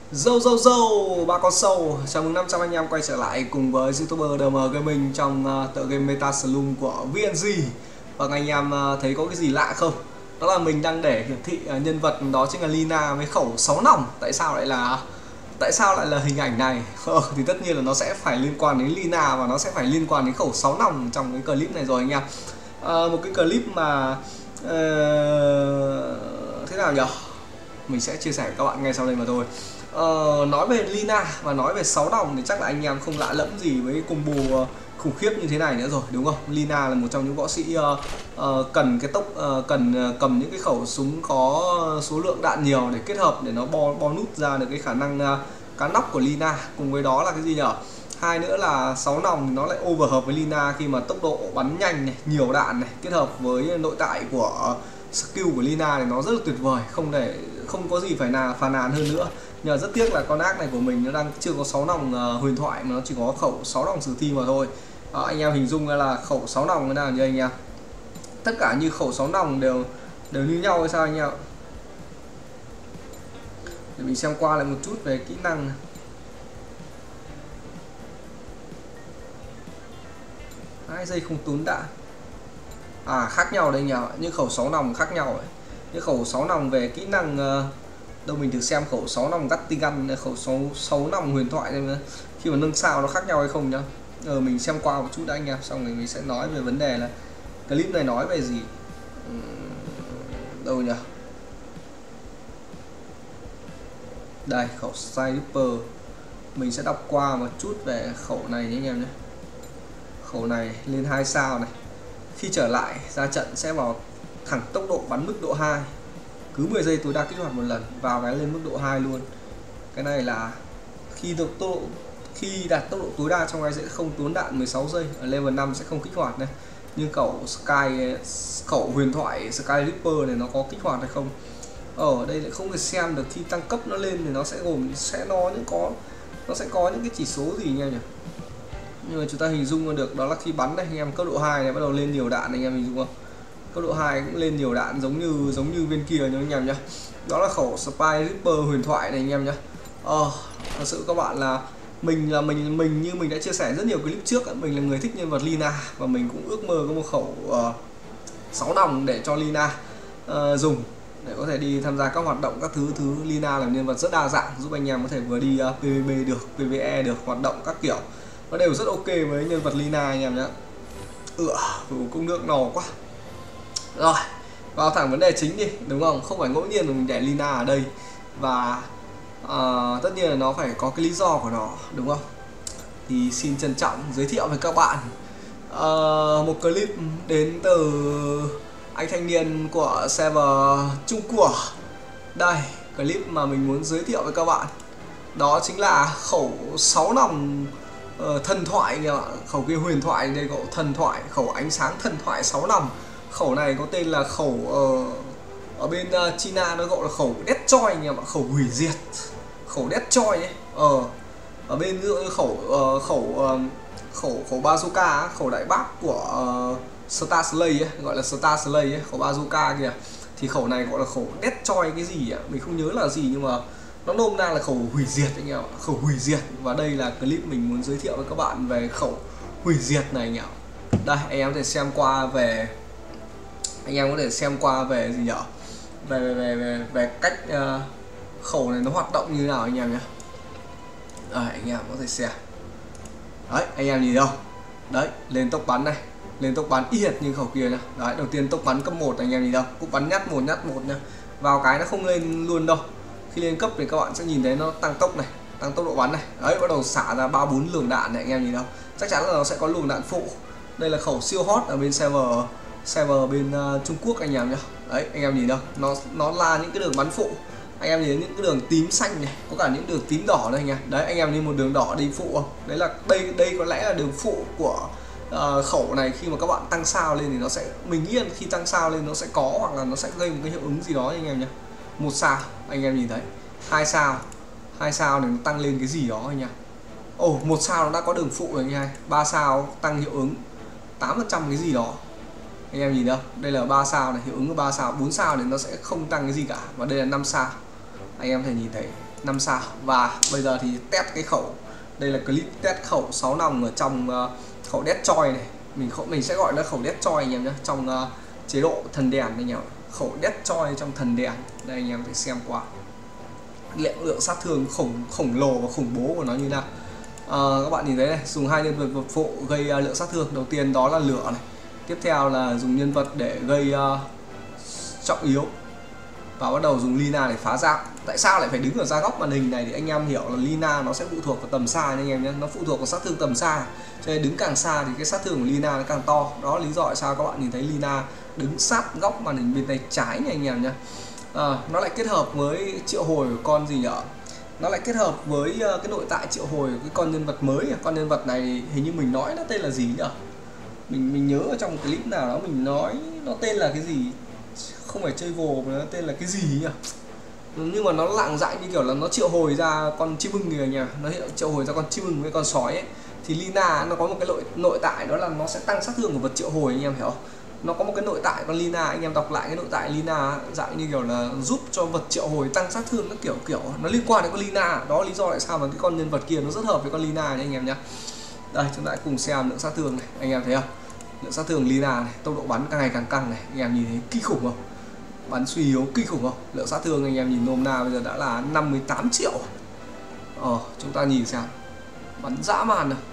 Dâu ba con sâu, chào mừng 500 anh em quay trở lại cùng với YouTuber DM Gaming trong tựa game Meta Slum của VNG. Và anh em thấy có cái gì lạ không? Đó là mình đang để hiển thị nhân vật đó chính là Lina với khẩu 6 nòng. Tại sao lại là hình ảnh này? Thì tất nhiên là nó sẽ phải liên quan đến Lina và nó sẽ phải liên quan đến khẩu 6 nòng trong cái clip này rồi anh em. Một cái clip mà thế nào nhỉ? Mình sẽ chia sẻ với các bạn ngay sau đây mà thôi. Nói về Lina và nói về 6 nòng thì chắc là anh em không lạ lẫm gì với combo khủng khiếp như thế này nữa rồi, đúng không? Lina là một trong những võ sĩ cần cái tốc cần cầm những cái khẩu súng có số lượng đạn nhiều để kết hợp để nó bo nút ra được cái khả năng cá nóc của Lina. Cùng với đó là cái gì nhỉ? Hai nữa là 6 nòng thì nó lại over hợp với Lina khi mà tốc độ bắn nhanh này, nhiều đạn này, kết hợp với nội tại của skill của Lina thì nó rất là tuyệt vời, không có gì phải phàn nàn hơn nữa. Nhưng mà rất tiếc là con ác này của mình nó đang chưa có 6 nòng huyền thoại mà nó chỉ có khẩu 6 nòng sử thi mà thôi. Anh em hình dung ra là khẩu 6 nòng thế nào như anh em? Tất cả như khẩu 6 nòng đều như nhau hay sao anh em? Để mình xem qua lại một chút về kỹ năng. 2 giây không tốn đạn. Khác nhau đây nhỉ, những khẩu 6 nòng khác nhau ấy. Những khẩu 6 nòng về kỹ năng đâu mình thử xem khẩu 6 nòng Gattigan, khẩu 6 nòng huyền thoại này, khi mà nâng sao nó khác nhau hay không nhá. Mình xem qua một chút đã anh em, xong rồi mình sẽ nói về vấn đề là clip này nói về gì. Đâu nhỉ? Đây, khẩu Sniper. Mình sẽ đọc qua một chút về khẩu này nhé anh em nhé. Khẩu này lên 2 sao này. Khi trở lại ra trận sẽ vào thẳng tốc độ bắn mức độ 2. Cứ 10 giây tối đa kích hoạt một lần, vào cái lên mức độ 2 luôn. Cái này là khi đạt tốc độ tối đa trong này sẽ không tốn đạn 16 giây. Ở level 5 sẽ không kích hoạt này. Nhưng khẩu huyền thoại Sky Reaper này nó có kích hoạt hay không? Ở đây lại không thể xem được. Khi tăng cấp nó lên thì nó sẽ nó sẽ có những cái chỉ số gì nha nhỉ? Nhưng mà chúng ta hình dung được đó là khi bắn đây anh em, cấp độ 2 này bắt đầu lên nhiều đạn anh em hình dung không? Cấp độ 2 cũng lên nhiều đạn giống như bên kia nha anh em nhá. Đó là khẩu Spy Reaper huyền thoại này anh em nhá. Thật sự các bạn là mình như mình đã chia sẻ rất nhiều clip trước, mình là người thích nhân vật Lina và mình cũng ước mơ có một khẩu 6 nòng để cho Lina dùng để có thể đi tham gia các hoạt động các thứ. Lina là nhân vật rất đa dạng, giúp anh em có thể vừa đi PVP được, PVE được, hoạt động các kiểu nó đều rất ok với nhân vật Lina anh em nhé. Cũng nước nò quá. Rồi, vào thẳng vấn đề chính đi, đúng không? Không phải ngẫu nhiên mà mình để Lina ở đây. Và tất nhiên là nó phải có cái lý do của nó, đúng không? Thì xin trân trọng giới thiệu với các bạn một clip đến từ anh thanh niên của server Trung Quốc. Đây, clip mà mình muốn giới thiệu với các bạn đó chính là khẩu 6 nòng thần thoại nha bạn. Khẩu kia huyền thoại, đây có thần thoại, khẩu ánh sáng thần thoại 6 nòng. Khẩu này có tên là khẩu ở bên China nó gọi là khẩu Destroy nha bạn, khẩu hủy diệt, khẩu Destroy ấy. Ở bên khẩu bazooka, khẩu đại bác của Star Slay ấy, gọi là Star Slay ấy, khẩu bazooka kìa. Thì khẩu này gọi là khẩu Destroy cái gì ạ? Mình không nhớ là gì nhưng mà nó nôm na là khẩu hủy diệt anh em ạ, khẩu hủy diệt. Và đây là clip mình muốn giới thiệu với các bạn về khẩu hủy diệt này anh em. Đây, anh em có thể xem qua về gì nhỉ? Về cách khẩu này nó hoạt động như thế nào anh em nhé. Anh em có thể xem. Đấy, anh em nhìn đâu? Đấy, lên tốc bắn này, lên tốc bắn y hệt như khẩu kia nhá. Đấy, đầu tiên tốc bắn cấp 1 anh em nhìn đâu? Cũng bắn nhát một nhá. Vào cái nó không lên luôn đâu. Khi lên cấp thì các bạn sẽ nhìn thấy nó tăng tốc này, tăng tốc độ bắn này. Đấy, bắt đầu xả ra 3-4 luồng đạn này anh em nhìn đâu. Chắc chắn là nó sẽ có luồng đạn phụ. Đây là khẩu siêu hot ở bên server bên Trung Quốc anh em nhá. Đấy, anh em nhìn đâu, nó là những cái đường bắn phụ. Anh em nhìn những cái đường tím xanh này, có cả những đường tím đỏ đây anh em. Đấy, anh em nhìn một đường đỏ đi phụ không? Đấy là đây có lẽ là đường phụ của khẩu này. Khi mà các bạn tăng sao lên thì nó sẽ, mình nghĩ là khi tăng sao lên nó sẽ có, hoặc là nó sẽ gây một cái hiệu ứng gì đó anh em nhá. 1 sao anh em nhìn thấy, 2 sao thì nó tăng lên cái gì đó anh em. 1 sao nó đã có đường phụ rồi anh em. 3 sao tăng hiệu ứng 8% cái gì đó anh em nhìn đâu. Đây là 3 sao này, hiệu ứng của 3 sao. 4 sao thì nó sẽ không tăng cái gì cả. Và đây là 5 sao anh em thể nhìn thấy 5 sao. Và bây giờ thì test cái khẩu, đây là clip test khẩu 6 nòng ở trong khẩu Deathjoy này. Mình sẽ gọi nó khẩu Deathjoy anh em nhé, trong chế độ thần đèn anh em. Khẩu Deathjoy trong thần đèn. Đây anh em phải xem qua lượng sát thương khổng lồ và khủng bố của nó như nào. Các bạn nhìn thấy này, dùng 2 nhân vật phụ gây lượng sát thương. Đầu tiên đó là lửa này, tiếp theo là dùng nhân vật để gây trọng yếu, và bắt đầu dùng Lina để phá giáp. Tại sao lại phải đứng ở ra góc màn hình này thì anh em hiểu là Lina nó sẽ phụ thuộc vào tầm xa nha anh em nhé, nó phụ thuộc vào sát thương tầm xa, cho nên đứng càng xa thì cái sát thương của Lina nó càng to. Đó là lý do tại sao các bạn nhìn thấy Lina đứng sát góc màn hình bên tay trái nha anh em nhé. Nó lại kết hợp với triệu hồi của con gì nhở, nó lại kết hợp với cái nội tại triệu hồi của cái con nhân vật mới. Con nhân vật này hình như mình nói nó tên là gì nhỉ, mình nhớ ở trong clip nào đó mình nói nó tên là cái gì, không phải chơi vồ mà nó tên là cái gì nhỉ, nhưng mà nó lạng dại như kiểu là nó triệu hồi ra con chim ưng kìa nhỉ, nó triệu hồi ra con chim ưng với con sói ấy. Thì Lina nó có một cái nội tại đó là nó sẽ tăng sát thương của vật triệu hồi anh em hiểu không. Nó có một cái nội tại con Lina, anh em đọc lại cái nội tại Lina dạng như kiểu là giúp cho vật triệu hồi tăng sát thương, các kiểu nó liên quan đến con Lina. Đó lý do tại sao mà cái con nhân vật kia nó rất hợp với con Lina nha anh em nhé. Đây chúng ta cùng xem lượng sát thương này, anh em thấy không, lượng sát thương Lina này, tốc độ bắn càng ngày càng căng này, anh em nhìn thấy kinh khủng không, bắn suy yếu kinh khủng không. Lượng sát thương anh em nhìn nôm na bây giờ đã là 58 triệu. Chúng ta nhìn xem, bắn dã man nào,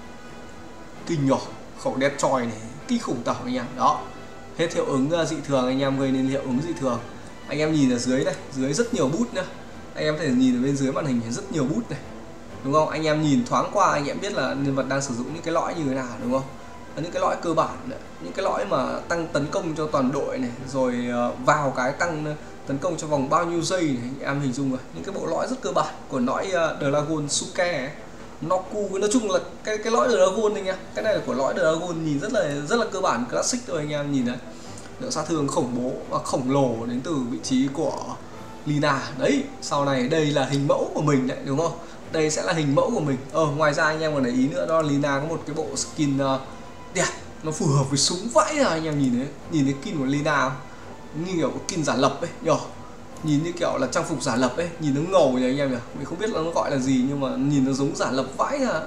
kinh nhỏ. Khẩu Deathjoy này kinh khủng tởm anh em. Đó, hết hiệu ứng dị thường anh em gây nên hiệu ứng dị thường. Anh em nhìn ở dưới đây, dưới rất nhiều bút nữa, anh em có thể nhìn ở bên dưới màn hình rất nhiều bút này, đúng không? Anh em nhìn thoáng qua anh em biết là nhân vật đang sử dụng những cái lõi như thế nào, đúng không? Những cái lõi cơ bản này, những cái lõi mà tăng tấn công cho toàn đội này, rồi vào cái tăng tấn công trong vòng bao nhiêu giây này, anh em hình dung rồi. Những cái bộ lõi rất cơ bản của lõi Dragon Suke ấy, Noku, nói chung là cái lõi Dragon anh em. Cái này là của lõi Dragon, nhìn rất là cơ bản, classic thôi anh em nhìn đấy. Lượng sát thương khủng bố và khổng lồ đến từ vị trí của Lina. Đấy, sau này đây là hình mẫu của mình đấy, đúng không? Đây sẽ là hình mẫu của mình. Ngoài ra anh em còn để ý nữa, đó là Lina có một cái bộ skin đẹp, nó phù hợp với súng vãi ra. Anh em nhìn thấy skin của Lina không? Như kiểu skin giả lập ấy nhỉ, nhìn như kiểu là trang phục giả lập ấy, nhìn nó ngầu nhỉ anh em nhỉ. Mình không biết là nó gọi là gì nhưng mà nhìn nó giống giả lập vãi ra.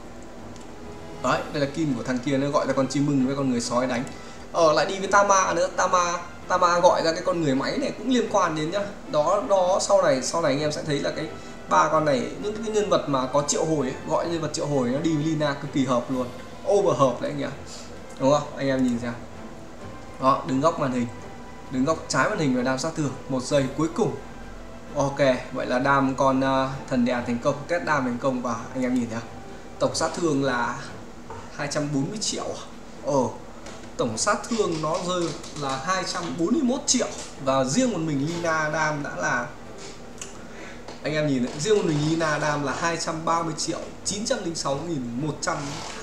Đấy, đây là skin của thằng kia, nó gọi là con chim ưng với con người sói đánh. Lại đi với Tama nữa, Tama gọi ra cái con người máy này cũng liên quan đến nhá. Đó sau này anh em sẽ thấy là cái ba con này, những cái nhân vật mà có triệu hồi ấy, gọi nhân vật triệu hồi nó đi với Lina cực kỳ hợp luôn, over hợp đấy anh em, đúng không? Anh em nhìn xem, đó, đứng góc màn hình, đứng góc trái màn hình và đam sát thương 1 giây cuối cùng. Ok, vậy là đam con thần đèn thành công, kết đam thành công, và anh em nhìn thấy tổng sát thương là 240 triệu. Tổng sát thương nó rơi là 241 triệu, và riêng một mình Lina đam đã là, anh em nhìn đấy, riêng một mình Lina đam là 230 triệu 906.100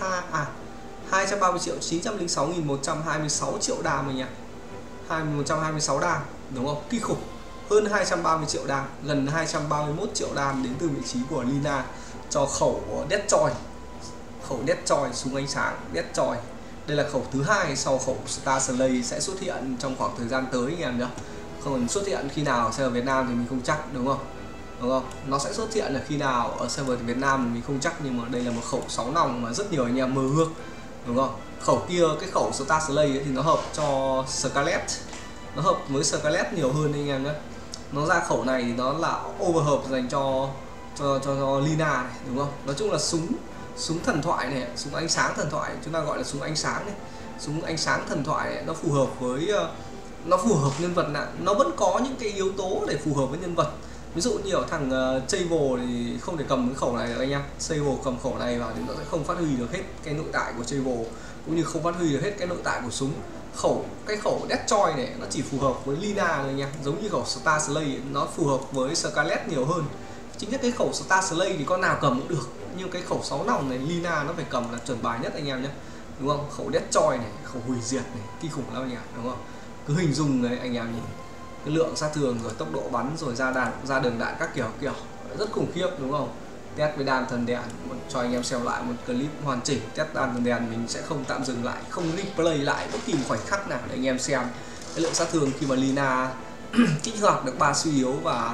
230 triệu 906.126 triệu đam anh em, 126 đam, đúng không? Kinh khủng, hơn 230 triệu đam, gần 231 triệu đam đến từ vị trí của Lina cho khẩu Deathjoy. Khẩu Deathjoy, súng ánh sáng Deathjoy. Đây là khẩu thứ hai sau khẩu Star Slay, sẽ xuất hiện trong khoảng thời gian tới anh em nhé. Không xuất hiện khi nào ở server Việt Nam thì mình không chắc, đúng không? Nó sẽ xuất hiện là khi nào ở server Việt Nam thì mình không chắc, nhưng mà đây là một khẩu 6 nòng mà rất nhiều anh em mơ ước, đúng không? Khẩu kia, cái khẩu Star Slay ấy, thì nó hợp cho Scarlet, nó hợp với Scarlet nhiều hơn anh em nhé. Nó ra khẩu này thì nó là over hợp dành cho Lina này, đúng không? Nói chung là súng thần thoại này, súng ánh sáng thần thoại, chúng ta gọi là súng ánh sáng này, súng ánh sáng thần thoại này, nó phù hợp với nhân vật nào, nó vẫn có những cái yếu tố để phù hợp với nhân vật. Ví dụ như ở thằng Chavo thì không thể cầm cái khẩu này được anh em. Chavo cầm khẩu này vào thì nó sẽ không phát huy được hết cái nội tại của Chavo, cũng như không phát huy được hết cái nội tại của súng. Cái khẩu Deathjoy này nó chỉ phù hợp với Lina thôi anh em, giống như khẩu Star Slay nó phù hợp với Scarlet nhiều hơn. Chính là cái khẩu Star Slay thì con nào cầm cũng được, nhưng cái khẩu 6 nòng này Lina nó phải cầm là chuẩn bài nhất anh em nhé, đúng không? Khẩu Deathjoy này, khẩu hủy diệt này, kinh khủng lắm anh em, đúng không? Cứ hình dung đấy anh em nhìn cái lượng sát thương rồi tốc độ bắn rồi ra đường đạn các kiểu rất khủng khiếp, đúng không? Test với đam thần đèn, cho anh em xem lại một clip hoàn chỉnh test đam thần đèn, mình sẽ không tạm dừng lại, không replay lại bất kỳ khoảnh khắc nào để anh em xem cái lượng sát thương khi mà Lina kích hoạt được 3 suy yếu và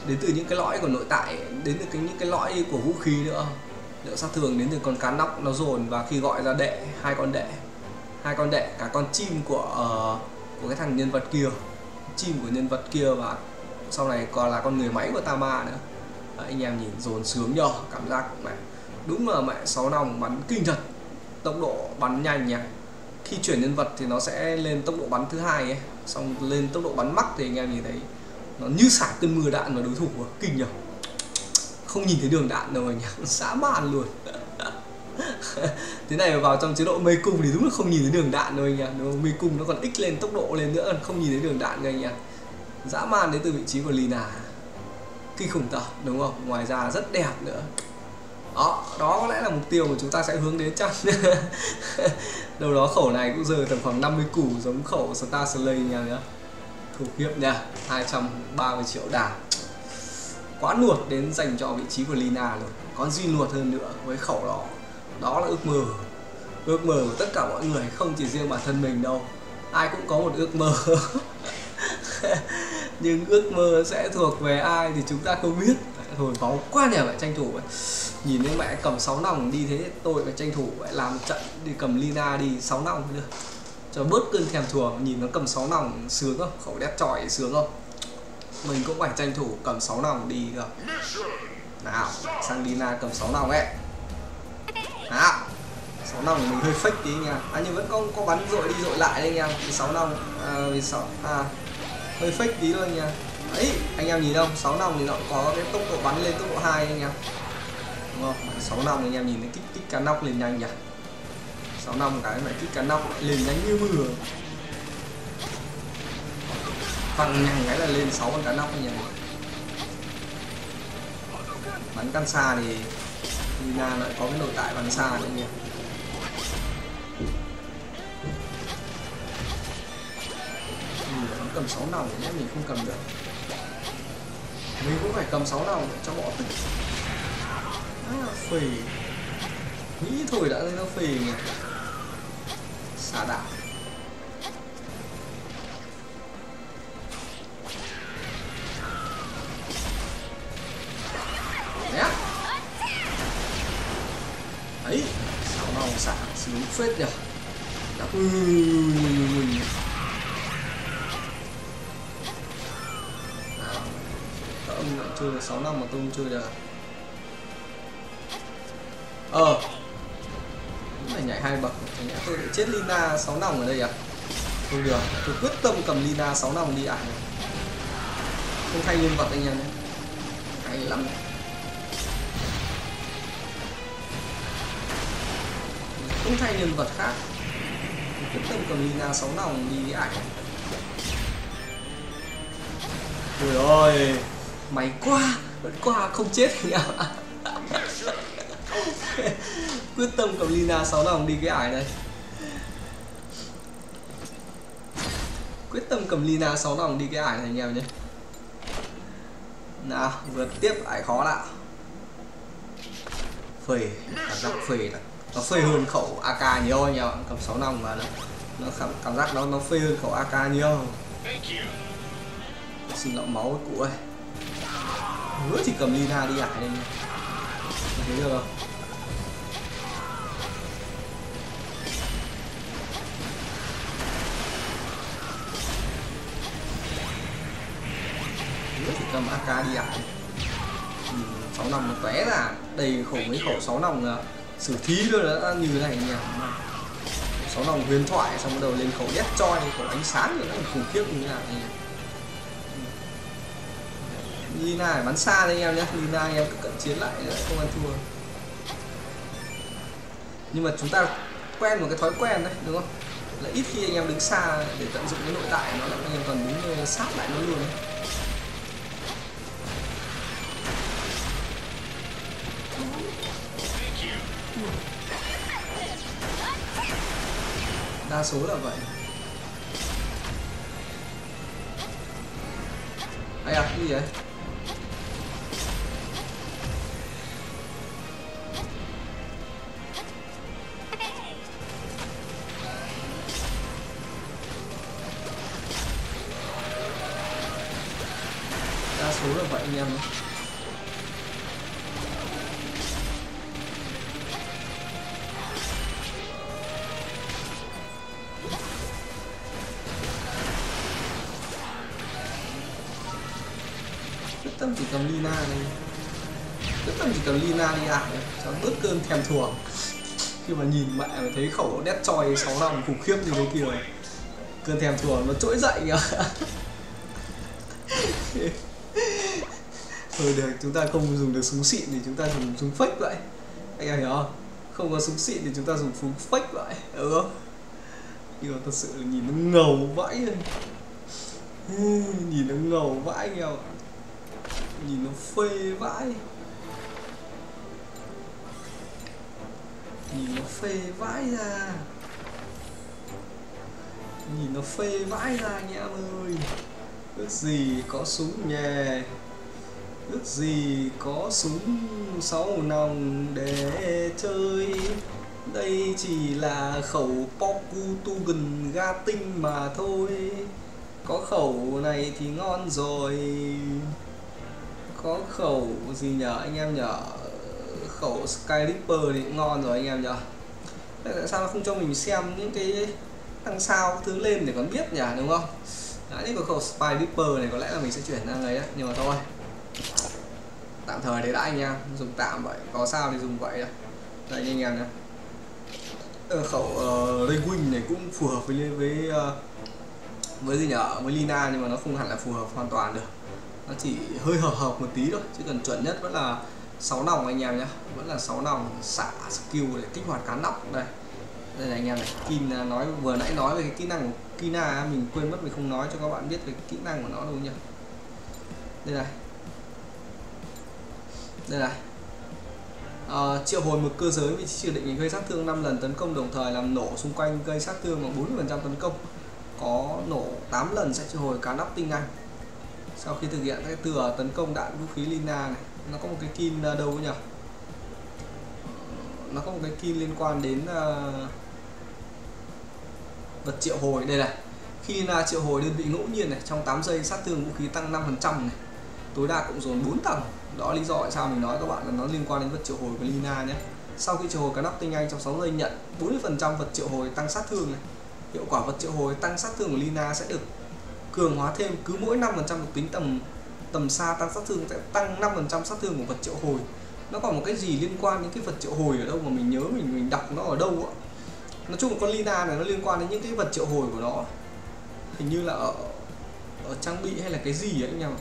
đến từ những cái lõi của nội tại, đến từ những cái lõi của vũ khí nữa. Lượng sát thương đến từ con cá nóc nó dồn, và khi gọi ra đệ, hai con đệ, cả con chim của cái thằng nhân vật kia, chim của nhân vật kia, và sau này còn là con người máy của Tama nữa. Đấy, anh em nhìn dồn sướng nhờ, cảm giác mẹ đúng là mẹ 6 nòng bắn kinh thật, tốc độ bắn nhanh nha. Khi chuyển nhân vật thì nó sẽ lên tốc độ bắn thứ hai ấy, xong lên tốc độ bắn mắc thì anh em nhìn thấy nó như xả cơn mưa đạn vào đối thủ, kinh nhờ, không nhìn thấy đường đạn đâu anh em, dã man luôn. Thế này vào trong chế độ mê cung thì đúng là không nhìn thấy đường đạn đâu anh em. Mê cung nó còn x lên tốc độ lên nữa, còn không nhìn thấy đường đạn rồi anh em. Dã man đến từ vị trí của Lina, kinh khủng thật đúng không? Ngoài ra rất đẹp nữa. Đó có lẽ là mục tiêu mà chúng ta sẽ hướng đến chăng. Đâu đó khẩu này cũng rơi tầm khoảng 50 củ, giống khẩu Star Slay nha nữa. Khủng khiếp nha, 230 triệu đà, quá nuột đến dành cho vị trí của Lina rồi. Còn gì nuột hơn nữa với khẩu đó. Đó là ước mơ của tất cả mọi người, không chỉ riêng bản thân mình đâu, ai cũng có một ước mơ. Nhưng ước mơ sẽ thuộc về ai thì chúng ta không biết. Thôi máu quá nhờ, phải tranh thủ vậy. Nhìn thấy mẹ cầm 6 nòng đi thế, tôi phải tranh thủ vậy, làm trận đi cầm Lina đi 6 nòng nữa cho bớt cơn thèm thuồng. Nhìn nó cầm 6 nòng sướng không? Khẩu đét chọi sướng không? Mình cũng phải tranh thủ cầm 6 nòng đi cơ. Nào, sang Lina cầm 6 nòng ấy. Nào, 6 nòng mình hơi fake tí nha. Nhưng vẫn có bắn dội đi dội lại đây nha. Vì 6 nòng vì 6 hơi fake tí thôi nha. Đấy, anh em nhìn không? 6 nòng thì nó có cái tốc độ bắn lên tốc độ 2 anh em. Đúng không? 6 nòng anh em nhìn thấy kích cá nóc lên nhanh nhỉ. 6 nòng cái phải kích cá nóc lên nhanh như mưa. Văng nhanh cái là lên 6 con cá nóc anh em. Bắn căn xa thì Lina lại có cái nội tại bắn xa nữa anh em. Nó cầm 6 nòng nhé, mình không cầm được. Mình cũng phải cầm 6 nòng để cho bỏ tích. Phì. Nghĩ thôi đã thấy nó phì nhỉ. Xả đạn. Đấy, 6 nòng xả sướng phết nhỉ. Ông lại chơi được 6 năm mà tôi không chơi được. Phải nhảy 2 bậc. Chẳng nhẽ tôi lại chết Lina 6 nòng ở đây à? Không được, tôi quyết tâm cầm Lina 6 nòng đi ảnh. Không thay nhân vật anh em nhé. Hay lắm. Không thay nhân vật khác, quyết tâm cầm Lina 6 nòng đi ảnh. Ôi ơi, mày quá, vẫn qua không chết anh em ạ. Quyết tâm cầm Lina 6 nòng đi cái ải đây. Quyết tâm cầm Lina 6 nòng đi cái ải này anh em nhé. Nào, vượt tiếp ải khó nào. Phê, cảm giác phê này. Nó phê hơn khẩu AK nhiều anh em ạ. Cầm 6 nòng mà nó cảm giác nó phê hơn khẩu AK nhiều. Xin lọ máu với cụ ơi. Hứa chỉ cầm Lina đi ải đây nha. Thấy được không? Hứa chỉ cầm AK đi ải. 6 nòng nó tóe ra. Đây khẩu mấy khẩu 6 nòng sử thí luôn đã như thế này nhỉ. 6 nòng huyền thoại xong bắt đầu lên khẩu death choi, khẩu ánh sáng nữa khủng khiếp như thế nào nhỉ. Lina phải bắn xa đấy anh em nhé. Lina anh em cứ cận chiến lại không ăn thua. Nhưng mà chúng ta quen một cái thói quen đấy đúng không? Là ít khi anh em đứng xa để tận dụng cái nội tại nó, là anh em còn đứng sát lại nó luôn đấy. Đa số là vậy. Ai à, cái gì đấy? Đa số là vậy. anh em nhé. Quyết tâm chỉ cầm Lina này, quyết tâm chỉ cầm Lina đi ảo cho bớt cơn thèm thuồng. Khi mà nhìn mẹ mà thấy khẩu đét choi 6 năm khủng khiếp như thế kia, cơn thèm thuồng nó trỗi dậy kìa. Thôi được, chúng ta không dùng được súng xịn thì chúng ta dùng súng fake vậy, anh em hiểu không? Không có súng xịn thì chúng ta dùng súng fake vậy, đúng không? Nhưng mà thật sự là nhìn nó ngầu vãi lên, nhìn nó ngầu vãi anh em ạ, nhìn nó phê vãi, nhìn nó phê vãi ra, nhìn nó phê vãi ra anh em ơi. Ước gì có súng nhè, ước gì có súng 6 nòng để chơi. Đây chỉ là khẩu Portugal Gating mà thôi. Có khẩu này thì ngon rồi. Có khẩu gì nhở anh em nhở? Khẩu Sky Reaper thì cũng ngon rồi anh em nhở? Tại sao nó không cho mình xem những cái thằng sao thứ lên để còn biết nhỉ, đúng không? Đấy, cái khẩu Spy Reaper này có lẽ là mình sẽ chuyển sang ấy đấy, nhưng mà thôi, tạm thời đấy đã anh em, dùng tạm vậy, có sao thì dùng vậy. Đây anh em nhé, khẩu Raywing này cũng phù hợp với gì nhở, với Lina, nhưng mà nó không hẳn là phù hợp hoàn toàn được, nó chỉ hơi hợp một tí thôi, chứ cần chuẩn nhất vẫn là 6 nòng anh em nhé, vẫn là 6 nòng xả skill để kích hoạt cá nóc. Đây đây là anh em này, Kin nói vừa nãy nói về cái kỹ năng của Kina, mình quên mất mình không nói cho các bạn biết về kỹ năng của nó đâu nhỉ. Đây này, đây này, triệu hồi một cơ giới vị trí chỉ định gây sát thương 5 lần, tấn công đồng thời làm nổ xung quanh gây sát thương bằng 40% tấn công, có nổ 8 lần sẽ triệu hồi cá nóc tinh anh. Sau khi thực hiện các tựa tấn công đạn vũ khí Lina này, nó có một cái kin đâu nhỉ, nó có một cái kin liên quan đến vật triệu hồi. Đây này, khi là triệu hồi đơn vị ngẫu nhiên này, trong 8 giây sát thương vũ khí tăng 5% này, tối đa cộng dồn 4 tầng. Đó lý do tại sao mình nói các bạn là nó liên quan đến vật triệu hồi của Lina nhé. Sau khi triệu hồi cá nóc tinh anh trong 6 giây nhận 40% vật triệu hồi tăng sát thương này. Hiệu quả vật triệu hồi tăng sát thương của Lina sẽ được cường hóa thêm, cứ mỗi 5% thuộc tính tầm xa tăng sát thương sẽ tăng 5% sát thương của vật triệu hồi. Nó còn một cái gì liên quan đến cái vật triệu hồi ở đâu mà mình nhớ mình đọc nó ở đâu ạ. Nói chung là con Lina này nó liên quan đến những cái vật triệu hồi của nó, hình như là ở trang bị hay là cái gì ấy anh em.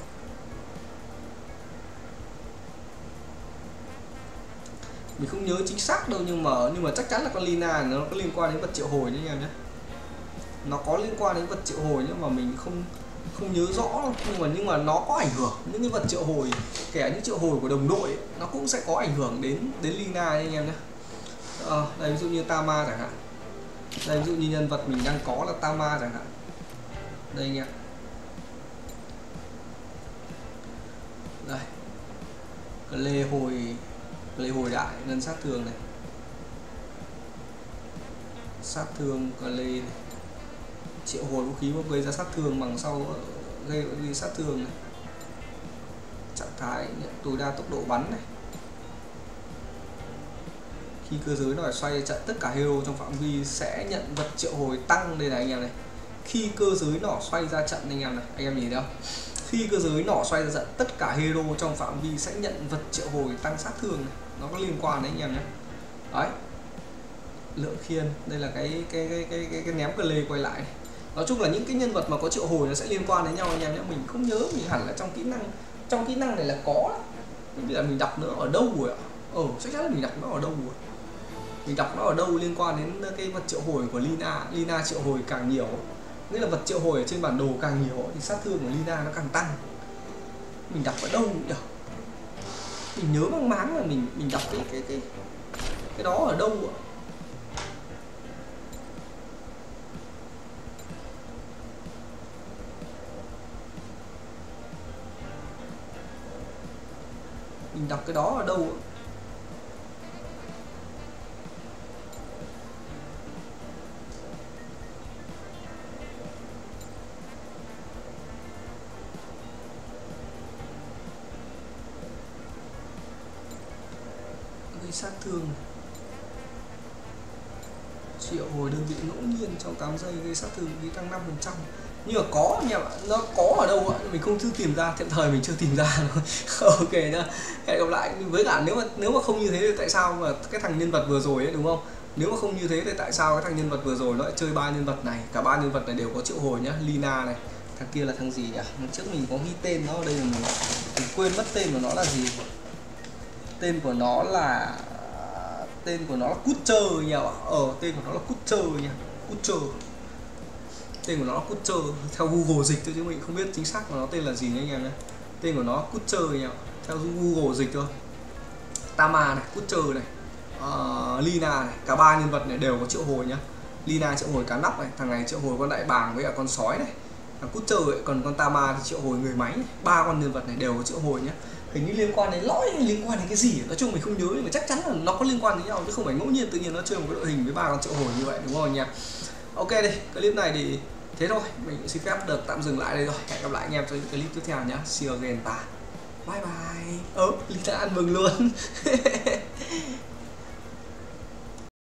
Mình không nhớ chính xác đâu, nhưng mà chắc chắn là con Lina này nó có liên quan đến vật triệu hồi đấy anh em nhé. Nó có liên quan đến vật triệu hồi nhưng mà mình không nhớ rõ, nhưng mà nó có ảnh hưởng. Những cái vật triệu hồi, kể những triệu hồi của đồng đội ấy, nó cũng sẽ có ảnh hưởng đến Lina anh em nhé. Đây ví dụ như Tama chẳng hạn, đây ví dụ như nhân vật mình đang có là Tama chẳng hạn, đây anh em, đây lê hồi đại nâng sát thương này, sát thương Clay này, triệu hồi vũ khí gây ra sát thương bằng sau gây sát thương này, trạng thái nhận tối đa tốc độ bắn này, khi cơ giới nỏ xoay trận tất cả hero trong phạm vi sẽ nhận vật triệu hồi tăng. Đây này anh em này, khi cơ giới nỏ xoay ra trận anh em này, anh em nhìn thấy không, khi cơ giới nỏ xoay ra trận tất cả hero trong phạm vi sẽ nhận vật triệu hồi tăng sát thương này. Nó có liên quan đấy anh em nhé. Đấy, lượng khiên, đây là cái ném cờ lê quay lại này. Nói chung là những cái nhân vật mà có triệu hồi nó sẽ liên quan đến nhau anh em nhé. Mình không nhớ, mình hẳn là trong kỹ năng này là có. Bây giờ mình đọc nữa ở đâu rồi ạ? Chắc chắn là mình đọc nó ở đâu rồi. Mình đọc nó ở đâu liên quan đến cái vật triệu hồi của Lina triệu hồi càng nhiều, nghĩa là vật triệu hồi ở trên bản đồ càng nhiều thì sát thương của Lina nó càng tăng. Mình đọc ở đâu nhỉ? Mình nhớ mang máng là mình đọc cái đó ở đâu ạ? Mình đọc cái đó ở đâu ạ? gây sát thương này. Triệu hồi đơn vị ngẫu nhiên trong 8 giây gây sát thương gây tăng 5%. Nhưng mà có nha bạn, nó có ở đâu ạ? Mình không chưa tìm ra, hiện thời mình chưa tìm ra thôi. Ok nhá. Hẹn gặp lại. Với cả nếu mà không như thế thì tại sao mà cái thằng nhân vật vừa rồi ấy, đúng không? Nếu mà không như thế thì tại sao cái thằng nhân vật vừa rồi nó lại chơi 3 nhân vật này? Cả 3 nhân vật này đều có triệu hồi nhá. Lina này, thằng kia là thằng gì nhỉ? Trước mình có ghi tên nó ở đây là mình quên mất tên của nó là gì. Tên của nó là Kutcher nhỉ? Tên của nó là Kutcher nhỉ? Kutcher. Tên của nó là Kutcher theo Google dịch thôi chứ mình không biết chính xác của nó tên là gì nha anh em nhé. Tên của nó Kutcher nhỉ? Theo Google dịch thôi. Tama này, Kutcher này, Lina này, cả 3 nhân vật này đều có triệu hồi nhá. Lina triệu hồi cá nóc này, thằng này triệu hồi con đại bàng với cả con sói này. Thằng Kutcher ấy, còn con Tama thì triệu hồi người máy này. 3 con nhân vật này đều có triệu hồi nhá. Hình như liên quan đến lõi hay liên quan đến cái gì, nói chung mình không nhớ nhưng mà chắc chắn là nó có liên quan đến nhau chứ không phải ngẫu nhiên tự nhiên nó chơi một cái đội hình với 3 con triệu hồi như vậy, đúng không nha. Ok đi, clip này thì thế thôi, mình cũng xin phép được tạm dừng lại đây rồi. Hẹn gặp lại anh em trong những clip tiếp theo nhé. See you again ta. Bye bye. Lisa ăn mừng luôn.